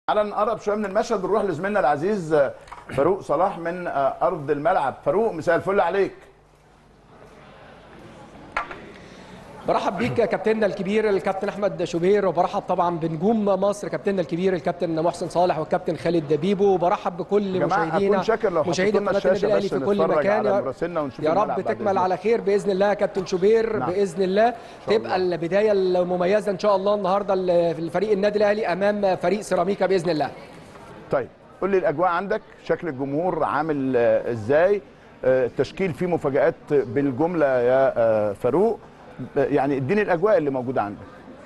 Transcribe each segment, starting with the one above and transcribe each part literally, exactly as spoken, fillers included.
على نقرب شويه من المشهد ونروح لزميلنا العزيز فاروق صلاح من ارض الملعب. فاروق مساء الفل عليك. برحب بيك كابتننا الكبير الكابتن احمد شوبير، وبرحب طبعا بنجوم مصر كابتننا الكبير الكابتن محسن صالح والكابتن خالد بيبو، وبرحب بكل مشاهدينا مشاهدي قناه النادي الاهلي في كل مكان. يا رب تكمل على خير باذن الله يا كابتن شوبير. نعم. باذن الله تبقى الله. البدايه المميزه ان شاء الله النهارده في فريق النادي الاهلي امام فريق سيراميكا باذن الله. طيب قول لي الاجواء عندك، شكل الجمهور عامل ازاي؟ التشكيل فيه مفاجآت بالجمله يا فاروق، يعني اديني الاجواء اللي موجوده عندك.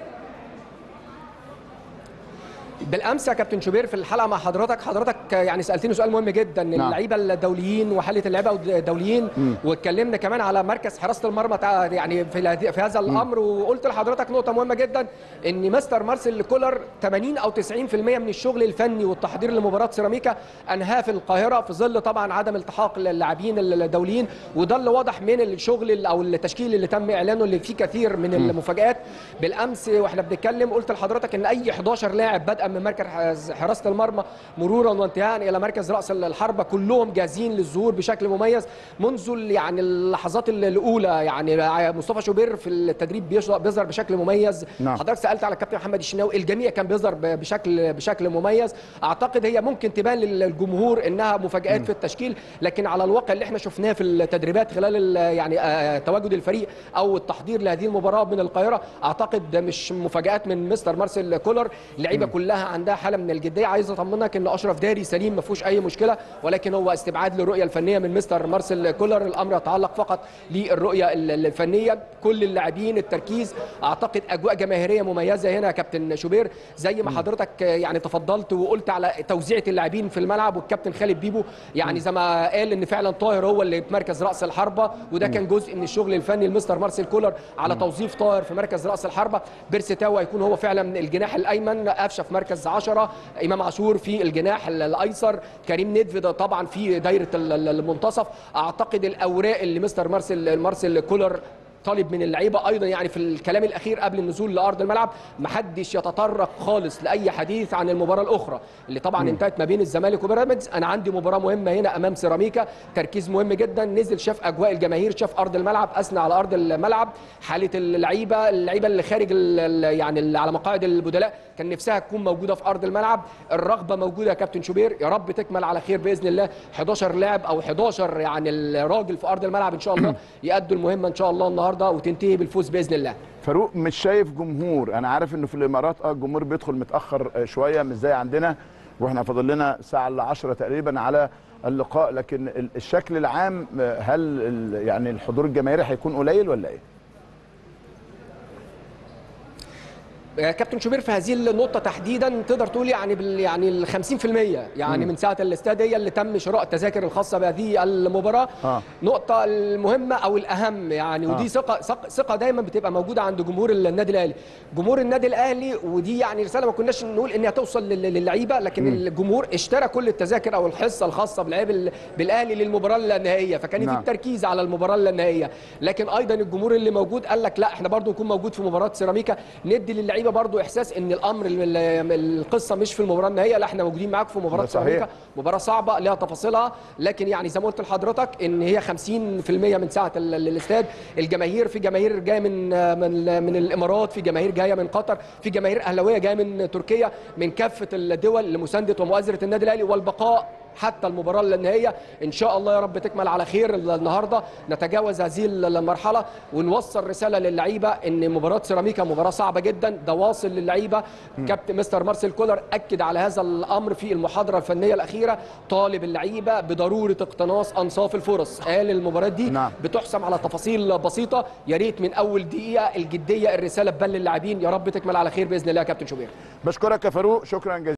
بالامس يا كابتن شوبير في الحلقه مع حضرتك حضرتك يعني سالتني سؤال مهم جدا. نعم. اللعيبه الدوليين وحاله اللعيبه الدوليين، واتكلمنا كمان على مركز حراسه المرمى يعني في في هذا الامر. وقلت لحضرتك نقطه مهمه جدا، ان مستر مارسيل كولر ثمانين او تسعين في المية من الشغل الفني والتحضير لمباراه سيراميكا انهاه في القاهره، في ظل طبعا عدم التحاق اللاعبين الدوليين. وده اللي واضح من الشغل او التشكيل اللي تم اعلانه اللي فيه كثير من المفاجات. بالامس واحنا بنتكلم قلت لحضرتك ان اي حداشر لاعب بدأ من مركز حراسه المرمى مرورا وانتهاء الى مركز راس الحربه كلهم جاهزين للظهور بشكل مميز منذ يعني اللحظات الاولى. يعني مصطفى شوبير في التدريب بيظهر بشكل مميز. نعم. حضرتك سالت على الكابتن محمد الشناوي، الجميع كان بيظهر بشكل بشكل مميز. اعتقد هي ممكن تبان للجمهور انها مفاجات في التشكيل، لكن على الواقع اللي احنا شفناه في التدريبات خلال يعني تواجد الفريق او التحضير لهذه المباراه من القاهره، اعتقد مش مفاجات من مستر مارسيل كولر. اللعيبه كلها عندها حاله من الجديه. عايز اطمنك ان اشرف داري سليم ما فيهوش اي مشكله، ولكن هو استبعاد للرؤيه الفنيه من مستر مارسيل كولر. الامر يتعلق فقط للرؤيه الفنيه. كل اللاعبين التركيز، اعتقد اجواء جماهيريه مميزه هنا يا كابتن شوبير زي ما حضرتك يعني تفضلت وقلت على توزيعه اللاعبين في الملعب. والكابتن خالد بيبو يعني زي ما قال ان فعلا طاهر هو اللي في مركز راس الحربه، وده كان جزء من الشغل الفني لمستر مارسيل كولر على توظيف طاهر في مركز راس الحربه. بيرسي تاو هيكون هو فعلا الجناح الايمن، قفشه في مركز عشرة، امام عاشور في الجناح الايسر، كريم نيدفيد طبعا في دايره المنتصف. اعتقد الاوراق اللي مستر مارسيل مارسيل كولر طالب من اللعيبه ايضا يعني في الكلام الاخير قبل النزول لارض الملعب، محدش يتطرق خالص لاي حديث عن المباراه الاخرى اللي طبعا م. انتهت ما بين الزمالك وبيراميدز. انا عندي مباراه مهمه هنا امام سيراميكا، تركيز مهم جدا. نزل شاف اجواء الجماهير، شاف ارض الملعب، اثنى على ارض الملعب، حاله اللعيبه اللعيبه اللي خارج يعني اللي على مقاعد البدلاء كان نفسها تكون موجوده في ارض الملعب. الرغبه موجوده يا كابتن شوبير، يا رب تكمل على خير باذن الله. حداشر لاعب او حداشر يعني الراجل في ارض الملعب ان شاء الله يأدوا المهمه ان شاء الله النهارده وتنتهي بالفوز باذن الله. فاروق مش شايف جمهور؟ انا عارف انه في الامارات اه الجمهور بيدخل متاخر شويه مش زي عندنا، واحنا فاضل لنا ساعه الا عشرة تقريبا على اللقاء، لكن الشكل العام هل يعني الحضور الجماهيري هيكون قليل ولا ايه؟ كابتن شوبير في هذه النقطة تحديدا تقدر تقول يعني بال يعني ال خمسين في المية يعني م. من ساعة الاستاد هي اللي تم شراء التذاكر الخاصة بهذه المباراة. آه. نقطة المهمة أو الأهم يعني ودي آه. ثقة ثقة دايما بتبقى موجودة عند جمهور النادي الأهلي. جمهور النادي الأهلي ودي يعني رسالة ما كناش نقول إنها توصل للعيبة، لكن م. الجمهور اشترى كل التذاكر أو الحصة الخاصة باللعيبة بالأهلي للمباراة النهائية، فكان نعم. في التركيز على المباراة النهائية. لكن أيضا الجمهور اللي موجود قال لك لا احنا برضو نكون موجود في مباراة سيراميكا، ندي للعيبة برضو احساس ان الامر القصه مش في المباراه النهائيه، لا احنا موجودين معاك في مباراه سيراميكا، مباراه صعبه لها تفاصيلها. لكن يعني زي ما قلت لحضرتك ان هي خمسين في المية من ساعه الاستاد. الجماهير في جماهير جايه من من من الامارات، في جماهير جايه من قطر، في جماهير اهلاويه جايه من تركيا، من كافه الدول لمسانده ومؤازره النادي الاهلي والبقاء حتى المباراه النهائيه. ان شاء الله يا رب تكمل على خير النهارده، نتجاوز هذه المرحله ونوصل رساله للعيبه ان مباراه سيراميكا مباراه صعبه جدا. ده واصل للعيبه. كابتن مستر مارسيل كولر اكد على هذا الامر في المحاضره الفنيه الاخيره، طالب اللعيبه بضروره اقتناص انصاف الفرص. قال المباراه دي نعم. بتحسم على تفاصيل بسيطه، يا ريت من اول دقيقه الجديه الرساله تبان للاعبين. يا رب تكمل على خير باذن الله يا كابتن شوبير. بشكرك يا فاروق، شكرا جزيلا.